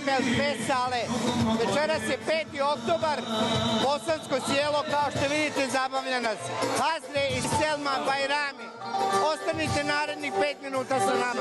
Langenfeld Fesale. Večeras je 5. oktobar, Bosansko sjelo, kao što vidite, zabavlja nas Hazre i Selma Bajrami. Ostanite narednih 5 minuta sa nama.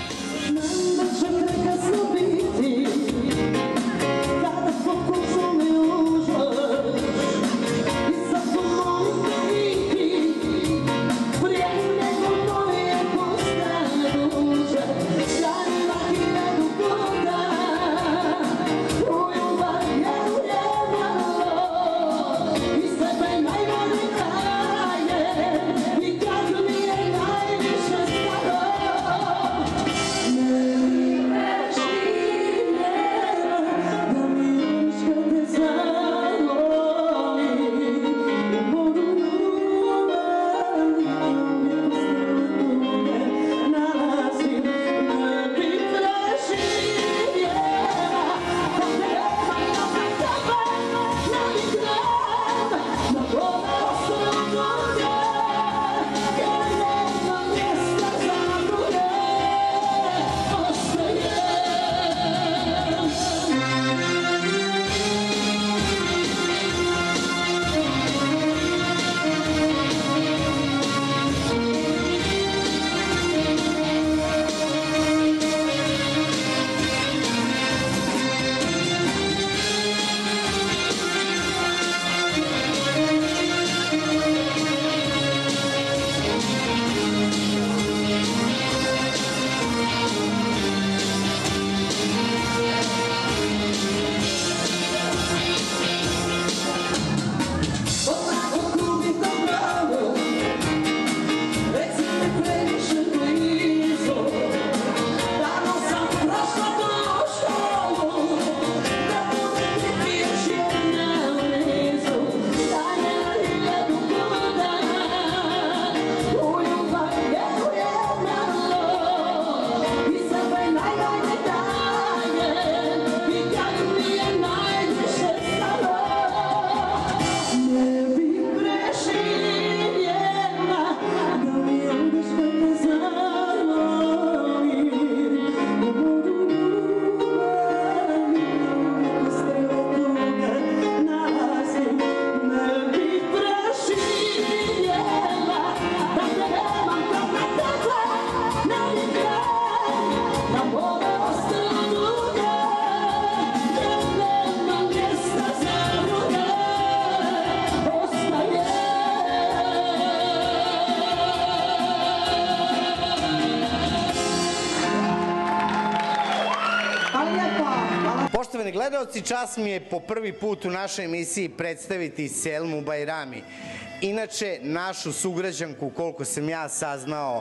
Poštovani gledalci, čast mi je po prvi put u našoj emisiji predstaviti Selmu Bajrami. Inače, našu sugrađanku, koliko sam ja saznao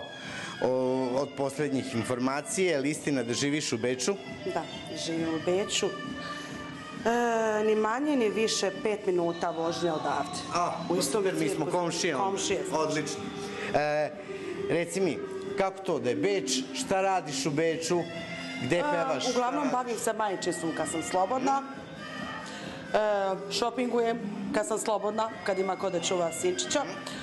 od poslednjih informacija, je li istina da živiš u Beču? Da, živim u Beču. Ni manje, ni više, 5 minuta vožnje odavde. Mi smo komšije. Odlično. Reci mi, kako to da je Beč, šta radiš u Beču? Gde pevaš? Uglavnom bavim se majčinstvom kad sam slobodna. Šopingujem kad sam slobodna, kad ima ko da čuva sinčića.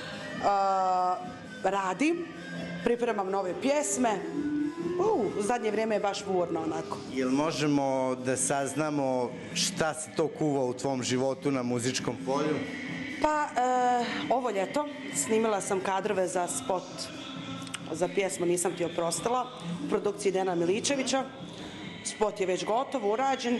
Radim, pripremam nove pjesme. U zadnje vrijeme je baš burno onako. Jel možemo da saznamo šta se to kuva u tvom životu na muzičkom polju? Pa, ovo ljeto snimila sam kadrove za spot za pjesmu Nisam ti oprostila u produkciji Dejana Miličevića. Spot je već gotov, urađen.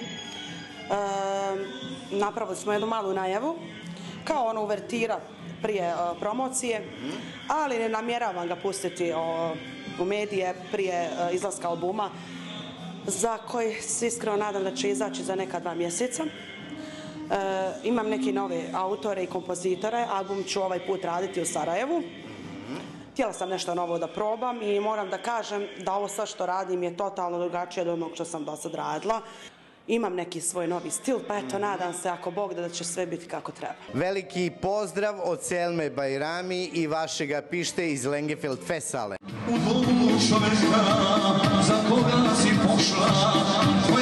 Napravili smo jednu malu najavu, kao ono uvertira prije promocije, ali ne namjeravam ga pustiti u medije prije izlaska albuma, za koji se iskreno nadam da će izaći za neka 2 mjeseca. Imam neke nove autore i kompozitore, album ću ovaj put raditi u Sarajevu. Htjela sam nešto novo da probam i moram da kažem da ovo sve što radim je totalno drugačije od onog što sam do sad radila. Imam neki svoj novi stil, pa eto, nadam se, ako Bog da će sve biti kako treba. Veliki pozdrav od Selme Bajrami i vašega pište iz Langenfeld Fesale. U domu čoveka za koga si pošla,